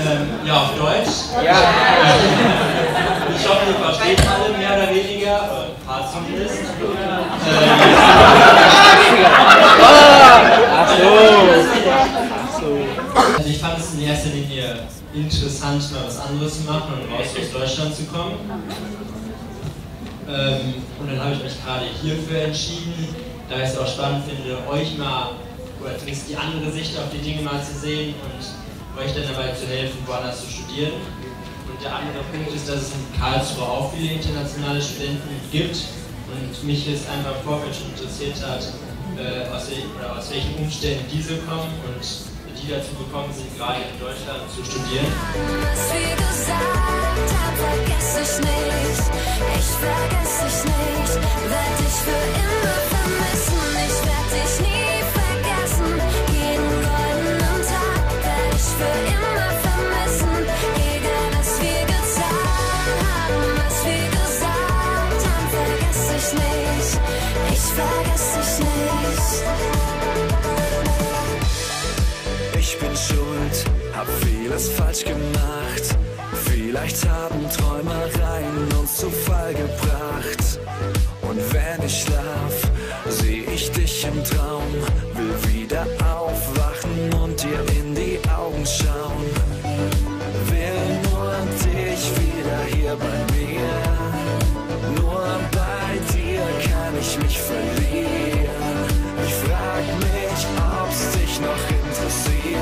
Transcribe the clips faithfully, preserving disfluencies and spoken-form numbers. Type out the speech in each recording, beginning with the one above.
Ähm, ja, auf Deutsch. Ja. Ich hoffe, ihr versteht alle mehr oder weniger, oder ein paar zumindest. Ähm, Ach so. Also ich fand es in erster Linie interessant, mal was anderes zu machen und raus aus Deutschland zu kommen. Ähm, und dann habe ich mich gerade hierfür entschieden, da ich es auch spannend finde, euch mal, oder zumindest die andere Sicht auf die Dinge mal zu sehen und euch dann dabei zu helfen, woanders zu studieren. Und der andere Punkt ist, dass es in Karlsruhe auch viele internationale Studenten gibt und mich jetzt einfach im Vorfeld schon interessiert hat, äh, aus, wel oder aus welchen Umständen diese kommen und die dazu gekommen sind, gerade in Deutschland zu studieren. Was wir gesagt haben, vergesse ich nicht. Ich vergesse dich nicht, werd dich für immer vermissen. Ich werd dich nie vergessen. Jeden goldenen Tag werd ich für immer vermissen. Egal was wir getan haben, was wir gesagt haben, vergesse ich nicht. Ich vergesse dich nicht. Ich bin schuld, hab vieles falsch gemacht. Vielleicht haben Träumereien uns zu Fall gebracht. Und wenn ich schlaf, seh ich dich im Traum. Will wieder aufwachen und dir in die Augen schauen. Will nur dich wieder hier bei mir. Nur bei dir kann ich mich verlieren. Ich frag mich, ob's dich noch interessiert.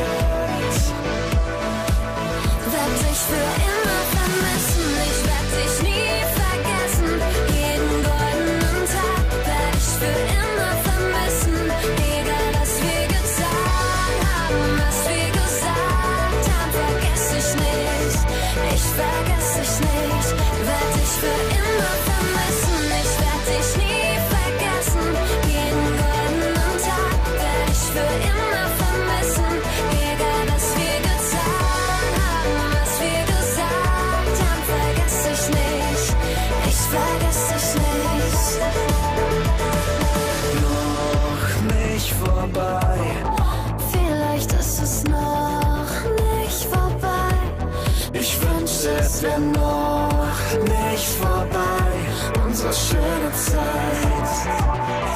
Werd dich für immer vermissen, ich werd dich nie vergessen. Jeden goldenen Tag werd ich für immer vermissen. Egal was wir getan haben, was wir gesagt haben, vergesse ich nicht. Ich vergesse dich nicht, werd dich für immer vermissen. Ich werd dich nie vergessen. Jeden goldenen Tag werd ich für immer vermissen. Egal was wir getan haben, was wir gesagt haben, vergesse ich nicht. Ich vergesse dich nicht. Noch nicht vorbei. Vielleicht ist es noch nicht vorbei. Ich wünschte, es wär noch nicht vorbei. Unsere schöne Zeit.